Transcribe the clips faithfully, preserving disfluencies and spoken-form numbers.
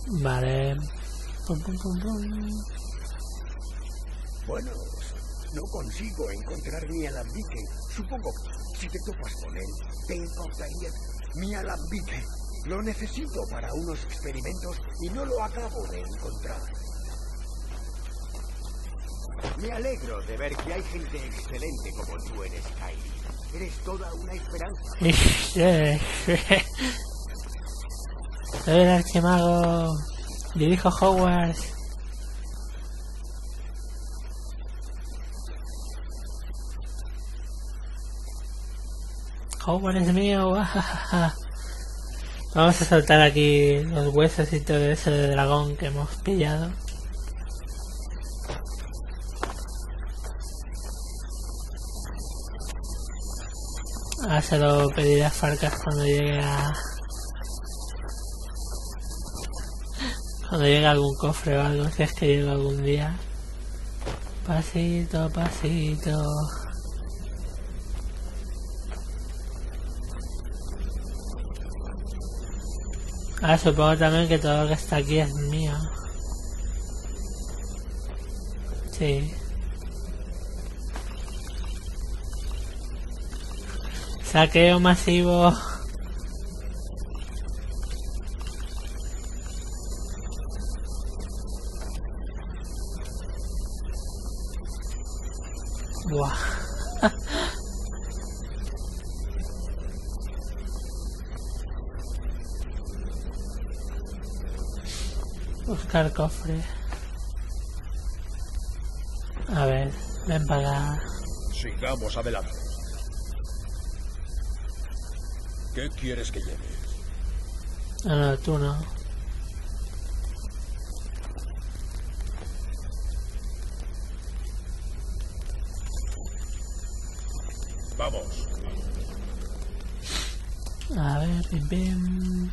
Vale. Pum, pum, pum, pum. Bueno, no consigo encontrar mi alambique. Supongo que si te topas con él, te importaría. Mi alambique. Lo necesito para unos experimentos y no lo acabo de encontrar. Me alegro de ver que hay gente excelente como tú en Skyrim. Eres toda una esperanza. Soy el archimago. Dirijo Hogwarts. Hogwarts es mío. Vamos a soltar aquí los huesos y todo eso de dragón que hemos pillado. Ahora se lo pediré a Farkas cuando llegue a... Cuando llegue a algún cofre o algo, si es que llega algún día. Pasito, pasito. Ahora supongo también que todo lo que está aquí es mío. Sí. Saqueo masivo. Buah. Buscar cofre. A ver, ven para acá. Sigamos adelante. ¿Qué quieres que lleve? No, no, tú no. Vamos. A ver, pim, pim.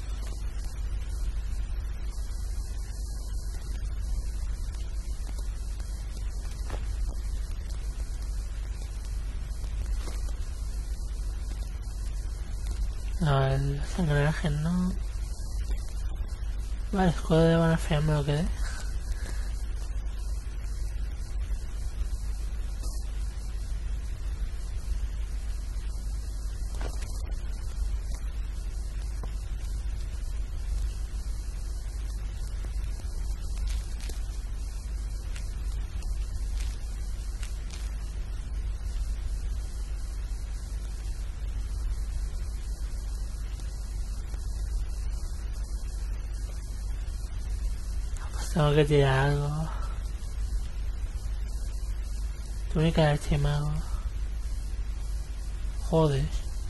No, el engranaje no. Vale, escudo de buena fe me lo quedé. Tengo que tirar algo. Túnica de archimago. Joder.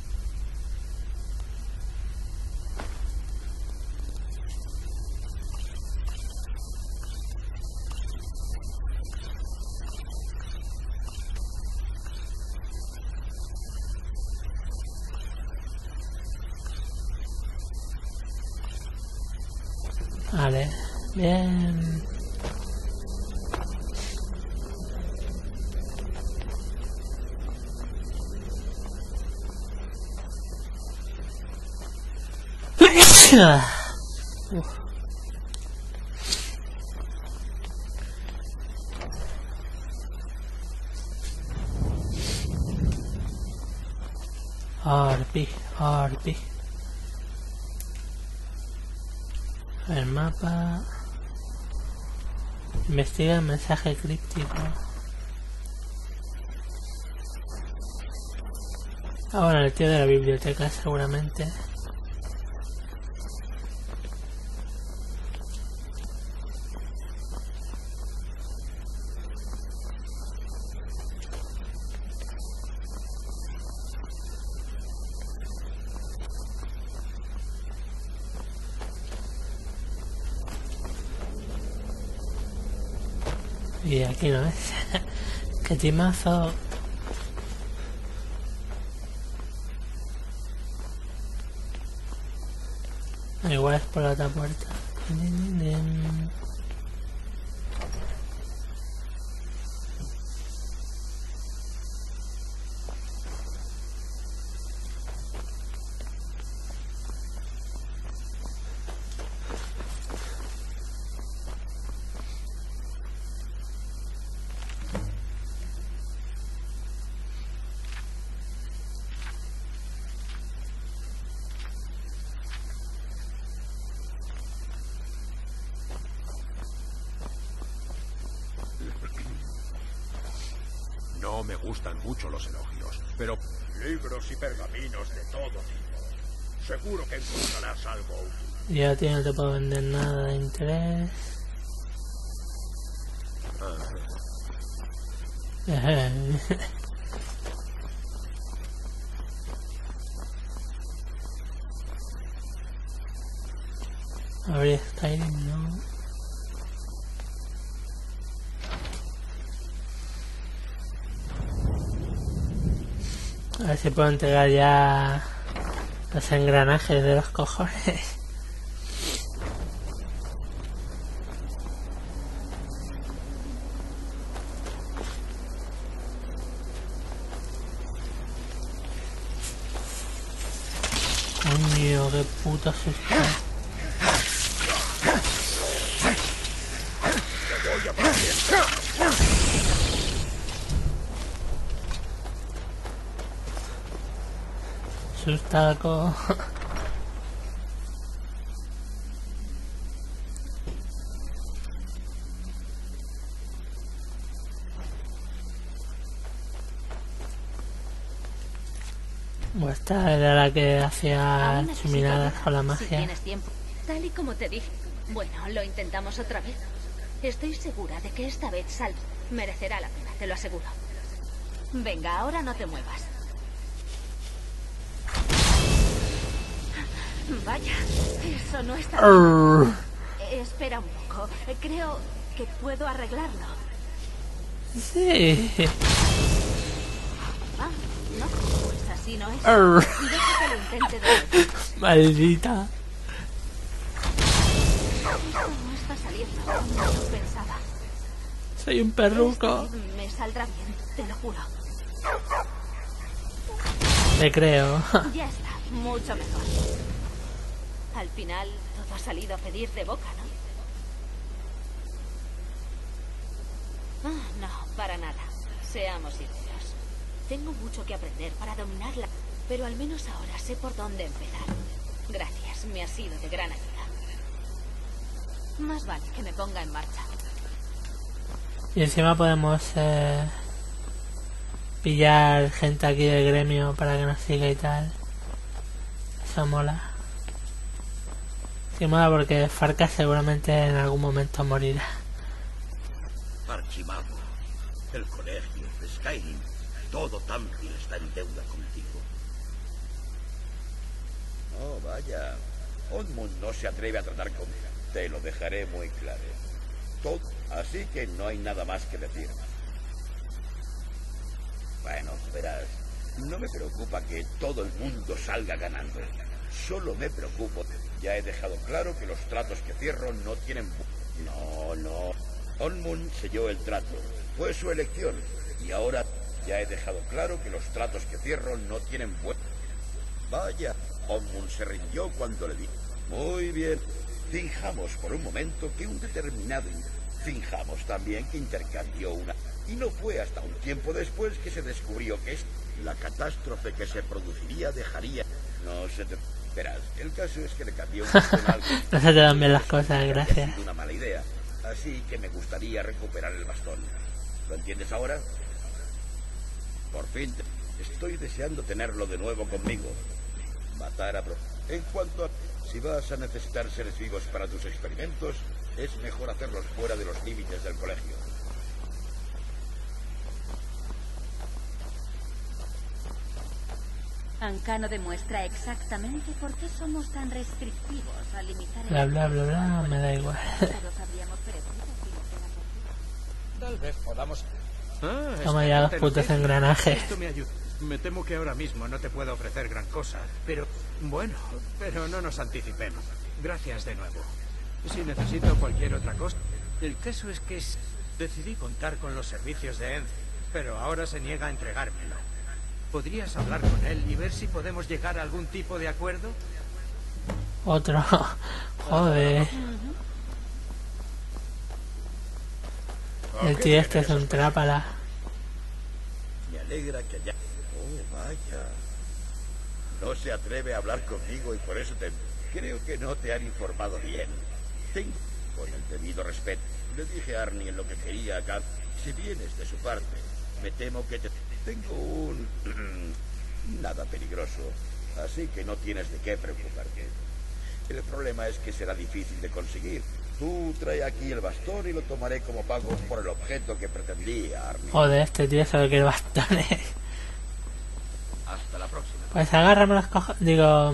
Vale. Bien. Uf. Arpi, arpi. El mapa. Investiga el mensaje críptico. Ah, bueno, el tío de la biblioteca seguramente. Y aquí no es. Qué timazo. Igual es por la otra puerta. me gustan mucho los elogios, pero libros y pergaminos de todo tipo. Seguro que encontrarás algo útil. Yo a ti no te puedo vender nada de interés. Abrir Skyrim, no. A ver si puedo entregar ya los engranajes de los cojones. Coño, qué puta se está. Sustaco. Pues esta era la que hacía chuminadas con la magia. Si tienes tiempo. Tal y como te dije. Bueno, lo intentamos otra vez. Estoy segura de que esta vez sal merecerá la pena, te lo aseguro. Venga, ahora no te muevas. Vaya, eso no está bien. Eh, espera un poco. Creo que puedo arreglarlo. Sí. Ah, no, pues así no es. Deja que lo intente de nuevo. Maldita. No está saliendo como yo pensaba. Soy un perruco. Este me saldrá bien, te lo juro. Te creo. Ya está, mucho mejor. Al final todo ha salido a pedir de boca, ¿no? Ah, no, para nada. Seamos sinceros. Tengo mucho que aprender para dominarla, pero al menos ahora sé por dónde empezar. Gracias, me ha sido de gran ayuda. Más vale que me ponga en marcha. Y encima podemos eh, pillar gente aquí del gremio para que nos siga y tal. Eso mola. Sí mola porque Farkas seguramente en algún momento morirá. Archimago, el colegio, Skyrim, todo Tamriel está en deuda contigo. Oh, vaya. Odmund no se atreve a tratar conmigo. Te lo dejaré muy claro. Todo, así que no hay nada más que decir. Bueno, verás, no me preocupa que todo el mundo salga ganando. Solo me preocupo. Ya he dejado claro que los tratos que cierro no tienen... No, no. Odmund selló el trato. Fue su elección. Y ahora ya he dejado claro que los tratos que cierro no tienen buen... Vaya, Odmund se rindió cuando le dije. Muy bien. Finjamos por un momento que un determinado... Finjamos también que intercambió una... Y no fue hasta un tiempo después que se descubrió que es... La catástrofe que se produciría dejaría... No se te... Verás, el caso es que le cambió un algo. No se te dan bien las cosas, gracias. Una mala idea. Así que me gustaría recuperar el bastón. ¿Lo entiendes ahora? Por fin, te... estoy deseando tenerlo de nuevo conmigo. Matar a... Pro... En cuanto a... Si vas a necesitar seres vivos para tus experimentos, es mejor hacerlos fuera de los límites del colegio. Ancano demuestra exactamente por qué somos tan restrictivos al limitar el... Bla, bla, bla, bla, me da igual. Todos habríamos perecido si no fuera por ti. Tal vez podamos... Ah, Toma ya los putos engranajes. Esto me ayuda. Me temo que ahora mismo no te puedo ofrecer gran cosa, pero... Bueno, pero no nos anticipemos. Gracias de nuevo. Si necesito cualquier otra cosa... El caso es que decidí contar con los servicios de Ence, pero ahora se niega a entregármelo. ¿Podrías hablar con él y ver si podemos llegar a algún tipo de acuerdo? Otro. Joder. El tío este es un trápala. Me alegra que haya... Oh, vaya. No se atreve a hablar conmigo y por eso te... Creo que no te han informado bien. Tengo... Con el debido respeto. Le dije a Arnie en lo que quería acá. Si vienes de su parte, me temo que te... Tengo un... nada peligroso, así que no tienes de qué preocuparte. El problema es que será difícil de conseguir. Tú trae aquí el bastón y lo tomaré como pago por el objeto que pretendía, Armin. Joder, este tío sabe que el bastón es. Hasta la próxima. Pues agárrame los cojones. Digo...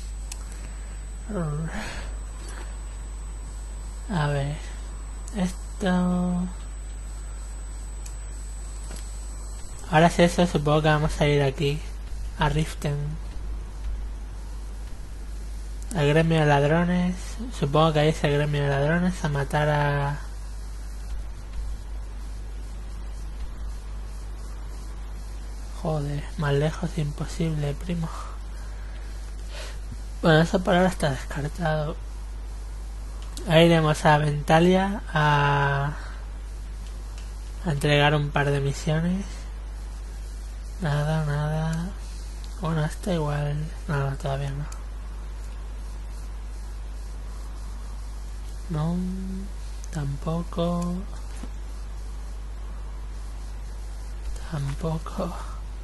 A ver... Esto... Ahora es eso, supongo que vamos a ir aquí. A Riften. Al gremio de ladrones. Supongo que ahí es el gremio de ladrones. A matar a... Joder, más lejos imposible, primo. Bueno, eso por ahora está descartado. Ahí iremos a Ventalia a... a entregar un par de misiones. Nada, nada. Bueno, está igual. No, no, todavía no. No, tampoco. Tampoco.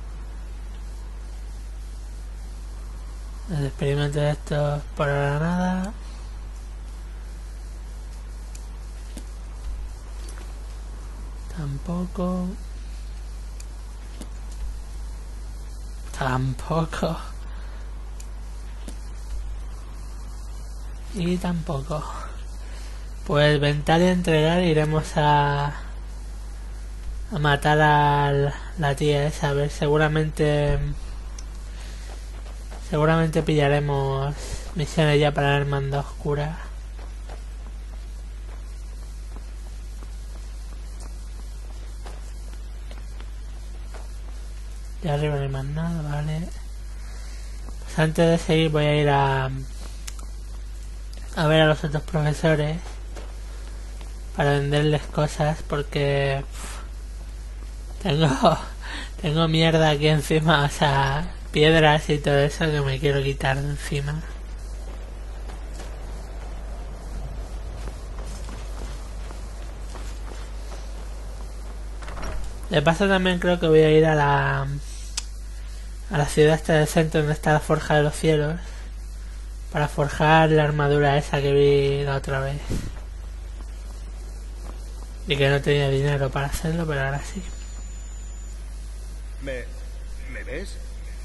El experimento de esto por ahora nada. Tampoco. Tampoco. Y tampoco. Pues Ventalia entregar, iremos a a matar a la tía esa. A ver, seguramente seguramente pillaremos misiones ya para la hermandad oscura. Y arriba no hay más nada, vale. Pues antes de seguir voy a ir a a ver a los otros profesores para venderles cosas porque pff, tengo tengo mierda aquí encima, o sea, piedras y todo eso que me quiero quitar de encima. De paso también creo que voy a ir a la a la ciudad esta del centro donde está la Forja de los Cielos para forjar la armadura esa que vi la otra vez. Y que no tenía dinero para hacerlo, pero ahora sí. ¿Me... ¿Me ves?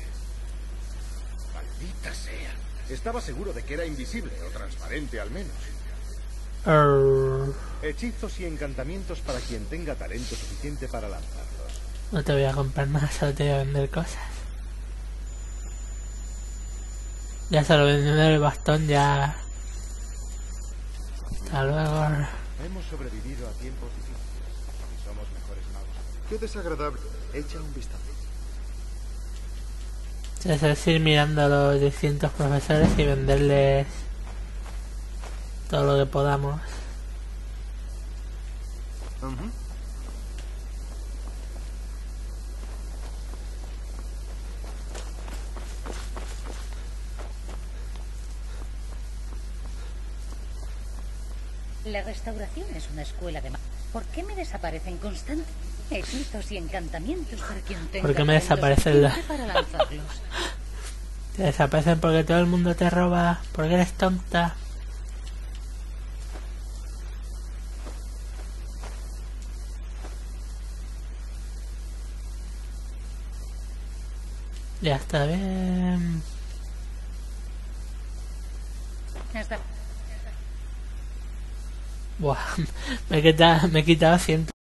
Maldita sea. Estaba seguro de que era invisible o transparente al menos. Arr, Hechizos y encantamientos para quien tenga talento suficiente para lanzarlos. no te voy a comprar nada, solo te voy a vender cosas. Ya solo vendiendo el bastón ya... Hasta luego. Hemos sobrevivido a tiempos difíciles y somos mejores magos. Qué desagradable. Echa un vistazo. Eso es ir mirando a los distintos profesores y venderles todo lo que podamos. Uh-huh. La restauración es una escuela de magia. ¿Por qué me desaparecen constantes hechizos y encantamientos para quien tenga ¿Por qué me talento desaparecen los...? suficiente para lanzarlos? Te desaparecen porque todo el mundo te roba, porque eres tonta. Ya está bien. Hasta Buah, me he quitado, me he quitado ciento